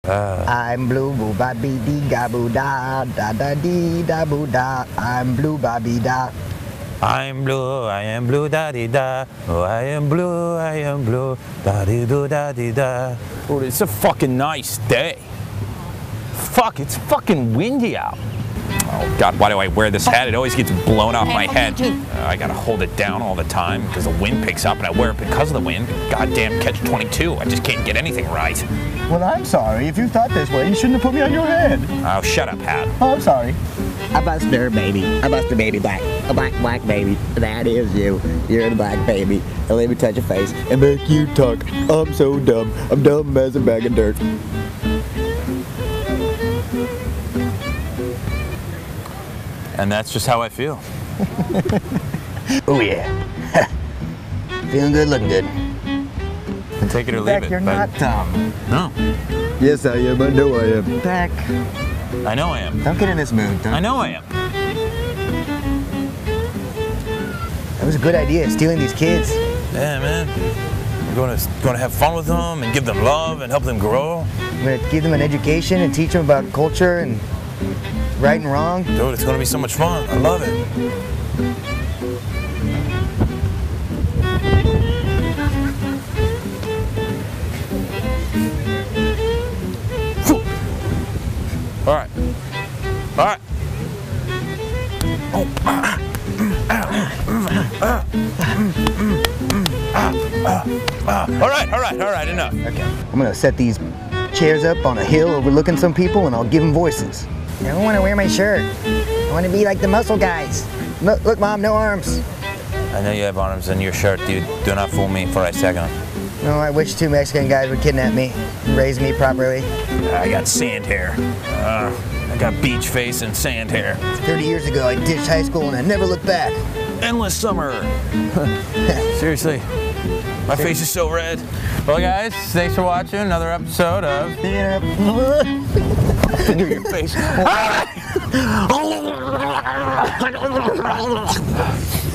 I'm blue, boo, ba, bee, dee, ga, boo, da, da, da, dee, da, boo, da. I'm blue, ba, bee, da. I'm blue, I am blue, da dee da. Oh, I am blue, da dee do da dee da. Oh, it's a fucking nice day. Fuck, it's fucking windy out. Oh God, why do I wear this hat? It always gets blown off my head. I gotta hold it down all the time because the wind picks up and I wear it because of the wind. Goddamn catch-22, I just can't get anything right. Well, I'm sorry. If you thought this way, you shouldn't have put me on your head. Oh, shut up, hat. Oh, I'm sorry. I bust her baby. I bust her baby black. A black baby. That is you. You're the black baby. And let me touch your face and make you talk. I'm so dumb. I'm dumb as a bag of dirt. And that's just how I feel. Oh yeah. Feeling good, looking good. Take it or leave Beck, it. you're not dumb. No. Yes, I am. I know I am. Beck. I know I am. Don't get in this mood. I know I am. That was a good idea, stealing these kids. Yeah, man. We're going to have fun with them and give them love and help them grow. I'm going to give them an education and teach them about culture and right and wrong. Dude, it's going to be so much fun. I love it. All right. All right. All right, enough. Okay. I'm gonna set these chairs up on a hill overlooking some people and I'll give them voices. I don't want to wear my shirt. I want to be like the muscle guys. Look, Mom, no arms. I know you have arms in your shirt, dude. Do not fool me for a second. No, I wish 2 Mexican guys would kidnap me and raise me properly. I got sand hair. I got beach face and sand hair. 30 years ago, I ditched high school and I never looked back. Endless summer. Seriously. My face is so red. Well, guys, thanks for watching another episode of... Finger your face.